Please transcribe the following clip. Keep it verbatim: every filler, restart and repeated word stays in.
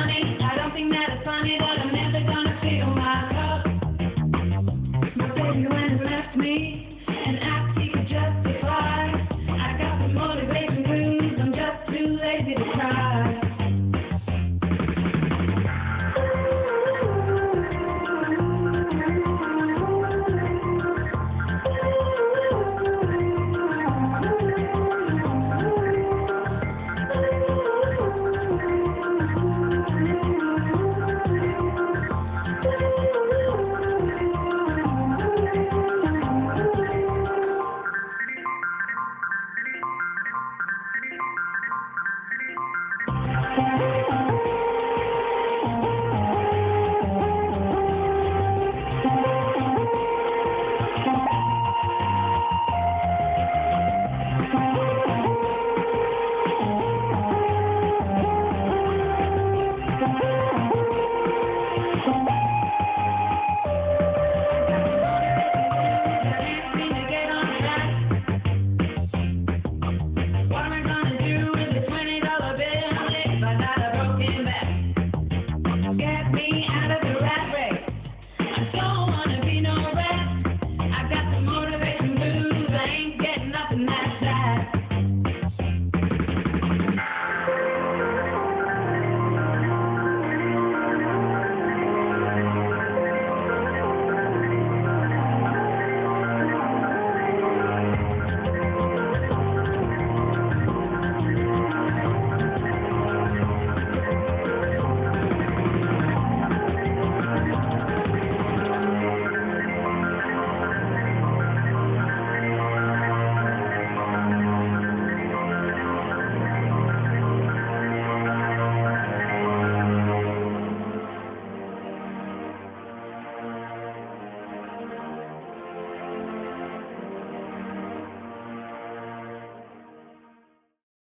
funny. I don't think that it's funny that I'm never gonna fill my cup. My baby went and left me, and asked he could justify. I got the motivation blues, I'm just too lazy to cry. Thank you.